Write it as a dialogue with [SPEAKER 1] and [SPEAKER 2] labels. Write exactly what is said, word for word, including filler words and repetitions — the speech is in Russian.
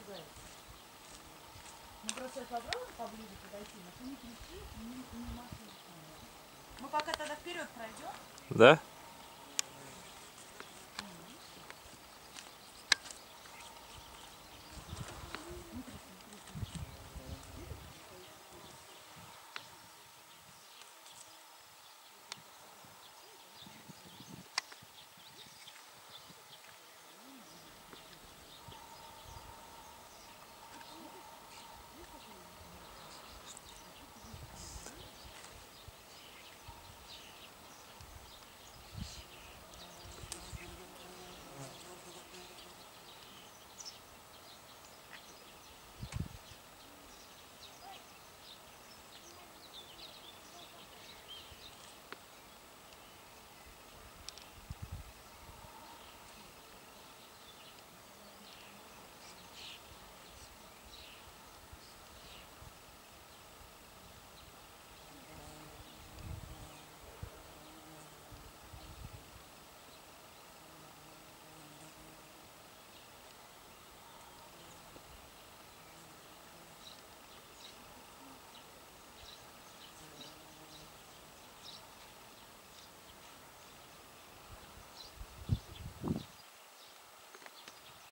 [SPEAKER 1] ругается. Мы просто попробуем поближе подойти, но ты не кричи и не, не маши. Мы пока тогда вперед пройдем.
[SPEAKER 2] Да?